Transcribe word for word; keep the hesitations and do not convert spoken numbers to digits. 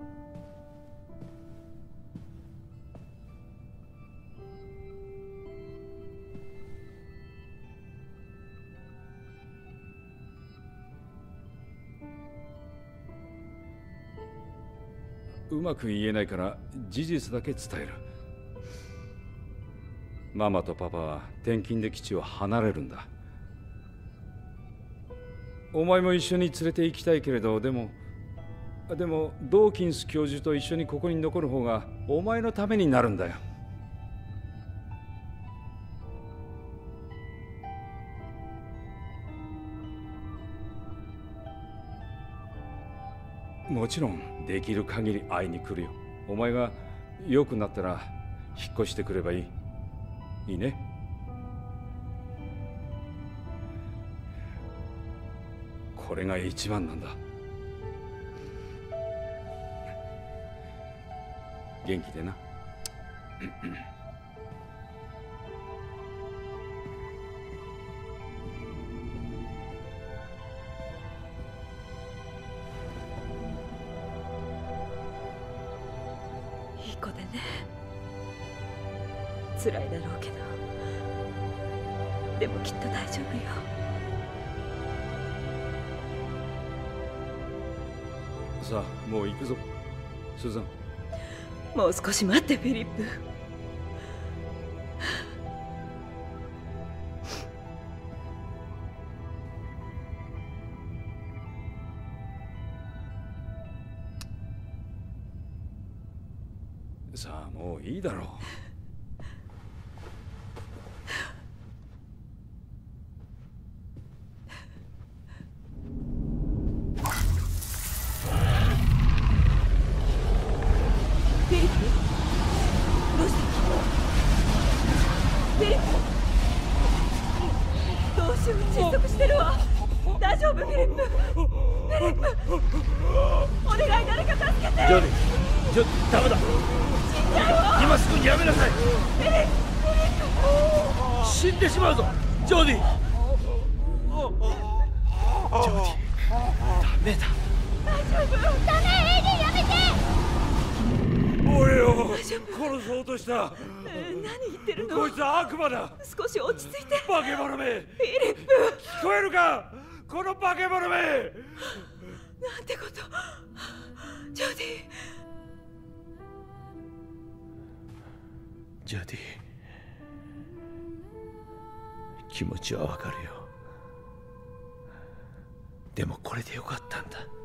うまく言えないから事実だけ伝える。ママとパパは転勤で基地を離れるんだ。お前も一緒に連れて行きたいけれど、でもでもドーキンス教授と一緒にここに残る方がお前のためになるんだよ。もちろんできる限り会いに来るよ。お前が良くなったら引っ越してくればいい。いいね。これが一番なんだ。元気でな。 いい子でね。辛いだろうけど、でもきっと大丈夫よ。 さあ、もう行くぞ、スーザン。 もう少し待って、フィリップ。 さあ、もういいだろう。 少し落ち着いて。 化け物め、フィリップ、 聞こえるか、この化け物め。 なんてこと。ジョディ。 ジョディ、気持ちはわかるよ。でもこれでよかったんだ。